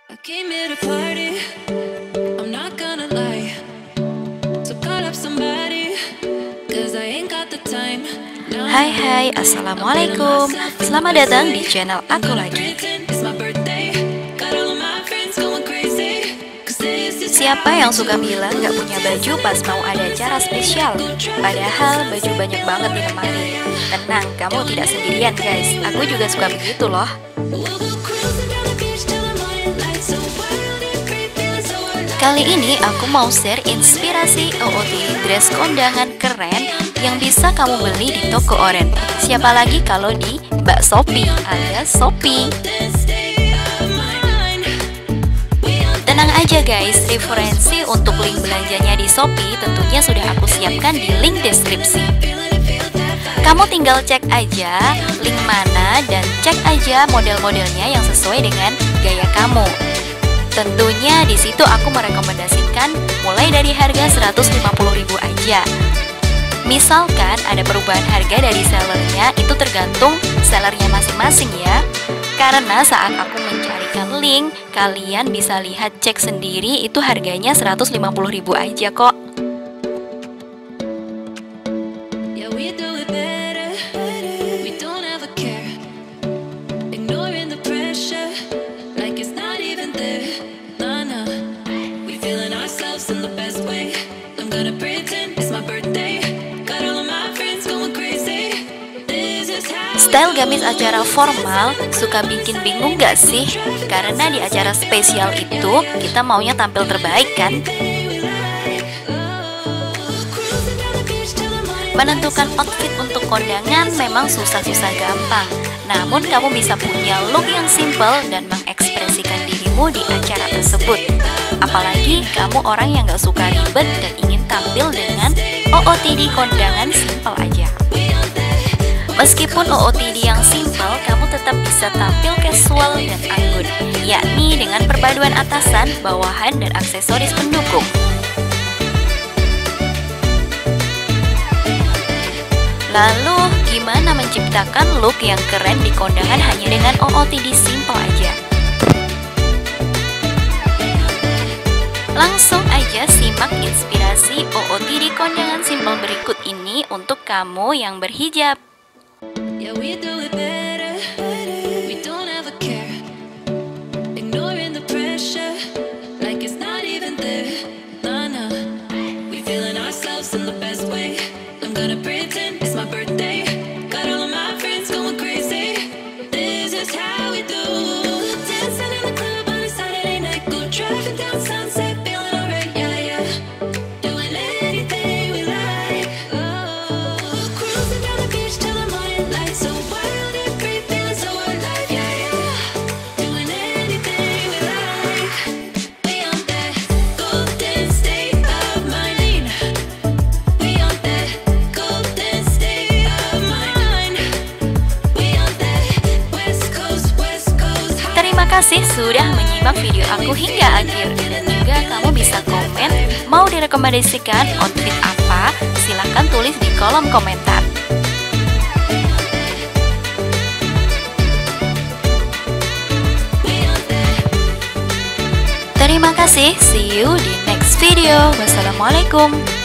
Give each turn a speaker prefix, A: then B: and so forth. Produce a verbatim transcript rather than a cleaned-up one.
A: I came here to party, I'm not gonna lie. So call up somebody, cause I ain't got the time.
B: Hai hai, assalamualaikum. Selamat datang di channel aku lagi. Siapa yang suka bilang gak punya baju pas mau ada acara spesial? Padahal baju banyak banget di lemari. Tenang, kamu tidak sendirian guys. Aku juga suka begitu loh. Kali ini aku mau share inspirasi O O T D dress kondangan keren yang bisa kamu beli di toko Oren. Siapa lagi kalau di Mbak Shopee alias Shopee. Tenang aja guys, referensi untuk link belanjanya di Shopee tentunya sudah aku siapkan di link deskripsi. Kamu tinggal cek aja link mana dan cek aja model-modelnya yang sesuai dengan gaya kamu. Tentunya di situ aku merekomendasikan mulai dari harga seratus lima puluh ribu aja. Misalkan ada perubahan harga dari sellernya, itu tergantung sellernya masing-masing ya. Karena saat aku mencarikan link, kalian bisa lihat cek sendiri itu harganya seratus lima puluh ribu aja kok. Style gamis acara formal suka bikin bingung gak sih? Karena di acara spesial itu kita maunya tampil terbaik kan? Menentukan outfit untuk kondangan memang susah-susah gampang. Namun kamu bisa punya look yang simple dan mengekspresikan dirimu di acara tersebut. Apalagi kamu orang yang gak suka ribet dan ingin tampil dengan O O T D kondangan simple aja. Meskipun O O T D yang simple, kamu tetap bisa tampil casual dan anggun, yakni dengan perpaduan atasan, bawahan, dan aksesoris pendukung. Lalu, gimana menciptakan look yang keren di kondangan hanya dengan O O T D simple aja? Langsung aja simak inspirasi O O T D kondangan simple berikut ini untuk kamu yang berhijab.
A: Yeah, we do it better, we don't ever care, ignoring the pressure, like it's not even there, nah, nah, we feeling ourselves in the best way, I'm gonna pretend it's my birthday, got all of my friends going crazy, this is how we do, dancing in the club on a Saturday night, go driving down Sunset, feeling alright, yeah, yeah, doing anything we like, oh, cruising down the beach till the morning light, so wild and free, feeling so alive, yeah, yeah, doing anything we like, we on that golden state of mind, we on that golden state of mind, we on that west coast, west coast high.
B: Terima kasih sudah menyimak video aku hingga akhir. Dan juga kamu bisa komen mau direkomendasikan outfit apa, silahkan tulis di kolom komentar. Terima kasih, see you di next video. Wassalamualaikum.